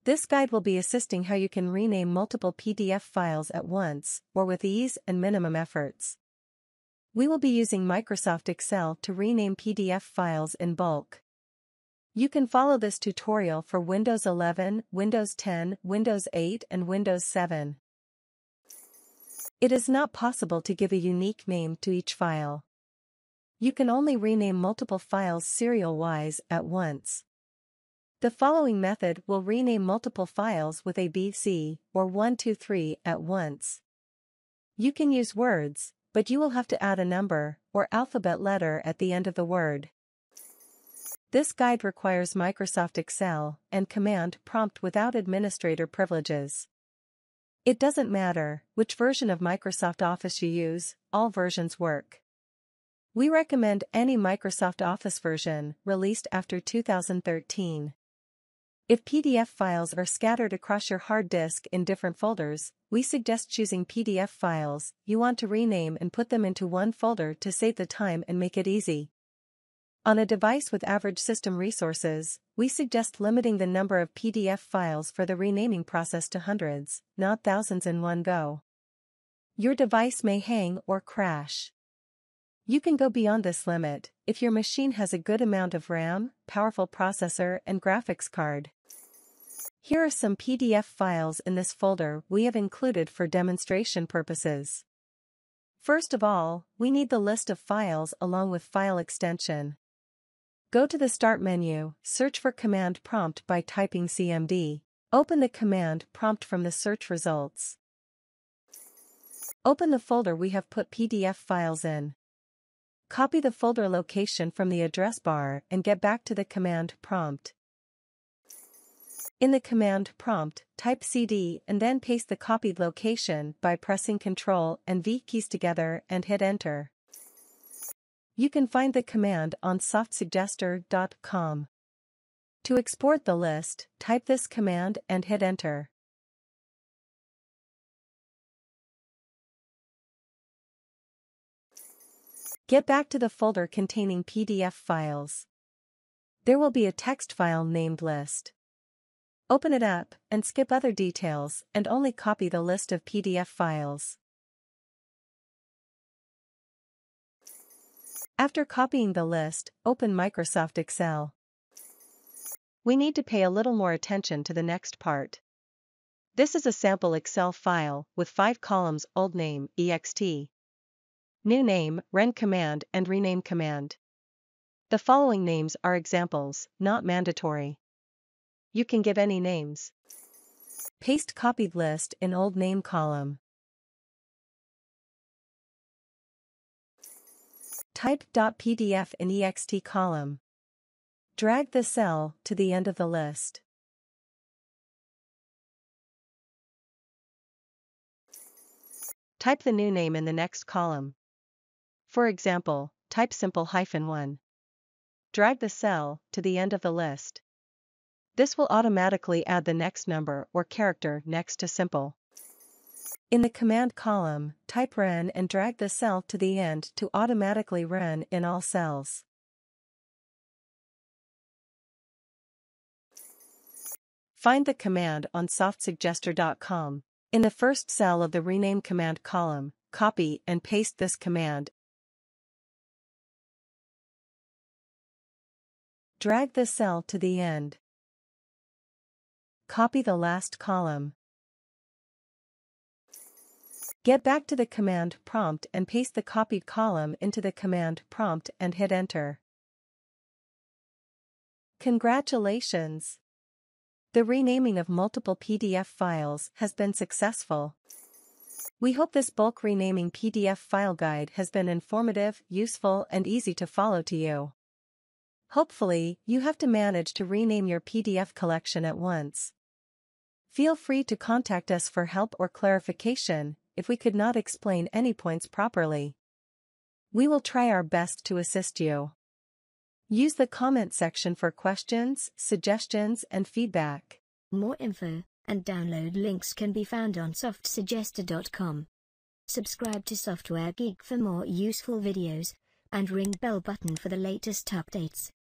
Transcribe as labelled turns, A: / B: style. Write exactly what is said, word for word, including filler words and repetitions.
A: This guide will be assisting how you can rename multiple P D F files at once, or with ease and minimum efforts. We will be using Microsoft Excel to rename P D F files in bulk. You can follow this tutorial for Windows eleven, Windows ten, Windows eight and Windows seven. It is not possible to give a unique name to each file. You can only rename multiple files serial-wise at once. The following method will rename multiple files with A B C or one two three at once. You can use words, but you will have to add a number or alphabet letter at the end of the word. This guide requires Microsoft Excel and Command Prompt without administrator privileges. It doesn't matter which version of Microsoft Office you use, all versions work. We recommend any Microsoft Office version released after two thousand thirteen. If P D F files are scattered across your hard disk in different folders, we suggest choosing P D F files you want to rename and put them into one folder to save the time and make it easy. On a device with average system resources, we suggest limiting the number of P D F files for the renaming process to hundreds, not thousands in one go. Your device may hang or crash. You can go beyond this limit if your machine has a good amount of RAM, powerful processor and graphics card. Here are some P D F files in this folder we have included for demonstration purposes. First of all, we need the list of files along with file extension. Go to the Start menu, search for Command Prompt by typing C M D. Open the command prompt from the search results. Open the folder we have put P D F files in. Copy the folder location from the address bar and get back to the command prompt. In the command prompt, type C D and then paste the copied location by pressing Ctrl and V keys together and hit Enter. You can find the command on soft suggester dot com. To export the list, type this command and hit Enter. Get back to the folder containing P D F files. There will be a text file named List. Open it up and skip other details and only copy the list of P D F files. After copying the list, open Microsoft Excel. We need to pay a little more attention to the next part. This is a sample Excel file with five columns: old name, E X T, new name, ren command and rename command. The following names are examples, not mandatory. You can give any names. Paste copied list in old name column. Type .pdf in E X T column. Drag the cell to the end of the list. Type the new name in the next column. For example, type simple hyphen one. Drag the cell to the end of the list. This will automatically add the next number or character next to simple. In the command column, type ren and drag the cell to the end to automatically ren in all cells. Find the command on soft suggester dot com. In the first cell of the rename command column, copy and paste this command. Drag the cell to the end. Copy the last column. Get back to the command prompt and paste the copied column into the command prompt and hit Enter. Congratulations! The renaming of multiple P D F files has been successful. We hope this bulk renaming P D F file guide has been informative, useful, and easy to follow to you. Hopefully, you have to manage to rename your P D F collection at once. Feel free to contact us for help or clarification if we could not explain any points properly. We will try our best to assist you. Use the comment section for questions, suggestions, and feedback.
B: More info and download links can be found on soft suggester dot com. Subscribe to Software Geek for more useful videos, and ring bell button for the latest updates.